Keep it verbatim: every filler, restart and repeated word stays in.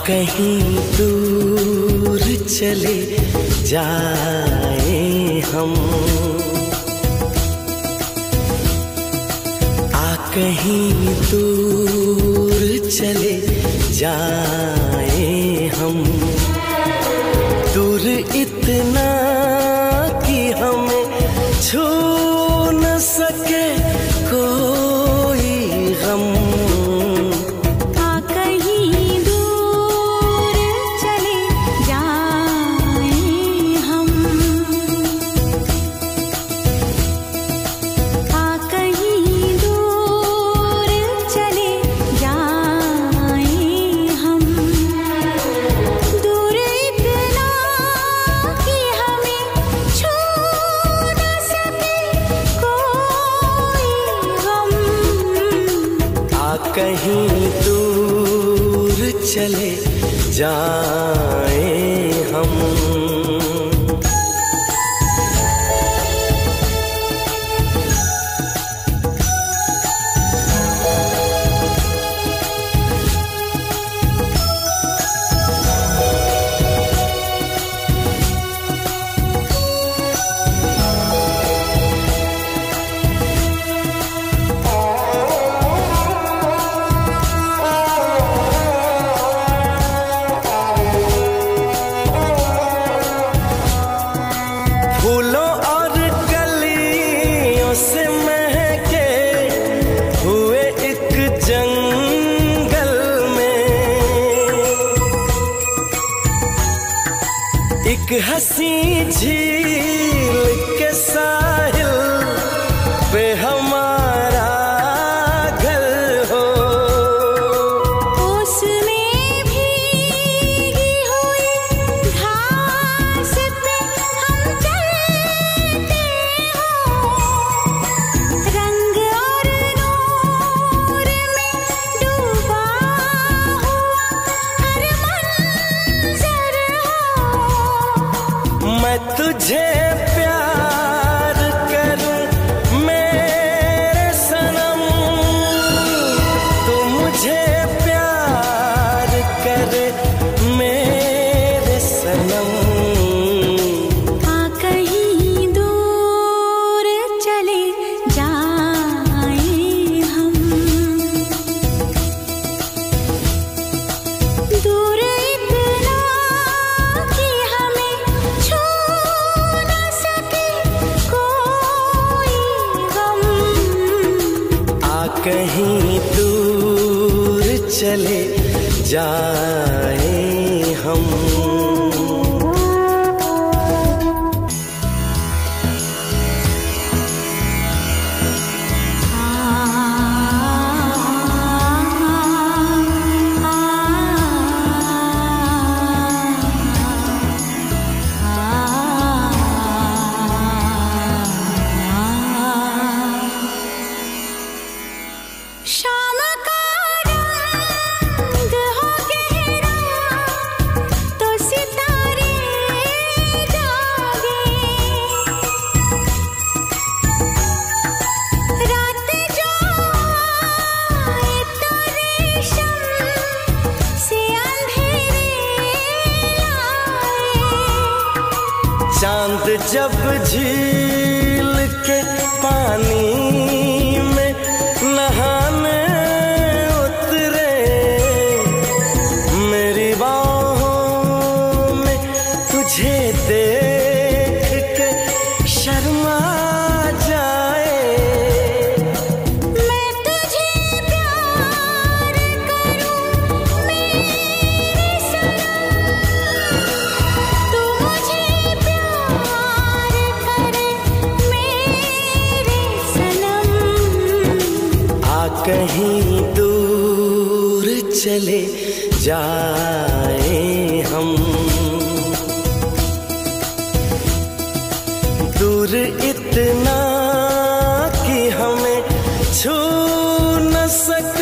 कहीं दूर चले जाए हम, आ कहीं दूर चले जाए हम, दूर इतना कि हमें छू न सके कोई गम। कहीं दूर चले जाए हम। फूलों और कलियों से महके हुए एक जंगल में, एक हंसी झील के साहिल पे हमारा घर हो, उसमें भीगी हुई घास पे हम चलते हो, रंग और नूर में डूबा हुआ हर मंजर हो। मैं तुझे प्यार करूं मेरे सनम, तू मुझे प्यार करे मेरे सनम। आ कहीं दूर चले जाए हम, दूर इतना कि हमें छू न सके कोई गम। आ कहीं दूर चले जाए हम। शाम का रंग हो गहरा तो सितारे जागे, रात जो आए तो रेशम से अंधेरे लाए। चांद जब झील के पानी में नहाने उतरे, मेरी बाहों में तुझे देख के शर्मा जाए। मैं तुझे प्यार करूं मेरे सनम, तू मुझे प्यार करे मेरे सनम। आ कहीं दूर चले जाए हम, दूर इतना कि हमें छू न सके